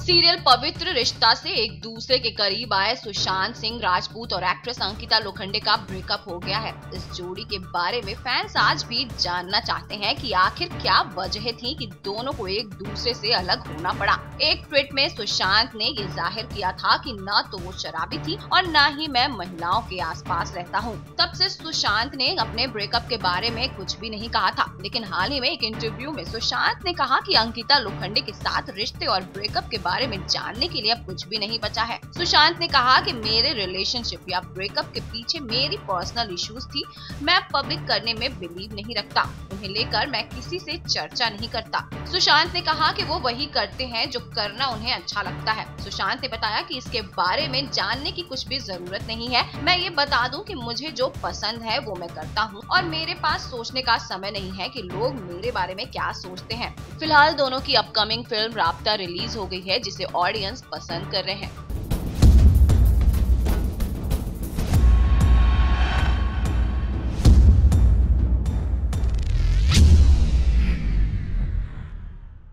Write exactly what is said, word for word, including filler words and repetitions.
Serial पवित्र रिश्ता से एक दूसरे के करीब आए सुशांत सिंह राजपूत और एक्ट्रेस अंकिता लोखंडे का ब्रेकअप हो गया है। इस जोड़ी के बारे में फैंस आज भी जानना चाहते हैं कि आखिर क्या वजह थी कि दोनों को एक दूसरे से अलग होना पड़ा। एक ट्वीट में सुशांत ने ये जाहिर किया था कि न तो वो शराबी थी और न ही मैं महिलाओं के आसपास रहता हूँ। तब से सुशांत ने अपने ब्रेकअप के बारे में कुछ भी नहीं कहा था, लेकिन हाल ही में एक इंटरव्यू में सुशांत ने कहा कि अंकिता लोखंडे के साथ रिश्ते और ब्रेकअप के बारे में जानने के लिए अब कुछ भी नहीं बचा है। सुशांत ने कहा कि मेरे रिलेशनशिप या ब्रेकअप के पीछे मेरी पर्सनल इश्यूज थी। मैं पब्लिक करने में बिलीव नहीं रखता, उन्हें लेकर मैं किसी से चर्चा नहीं करता। सुशांत ने कहा कि वो वही करते हैं जो करना उन्हें अच्छा लगता है। सुशांत ने बताया कि इसके बारे में जानने की कुछ भी जरूरत नहीं है। मैं ये बता दूं कि मुझे जो पसंद है वो मैं करता हूँ और मेरे पास सोचने का समय नहीं है कि लोग मेरे बारे में क्या सोचते हैं। फिलहाल दोनों की अपकमिंग फिल्म राब्ता रिलीज हो गई है, जिसे ऑडियंस पसंद कर रहे हैं।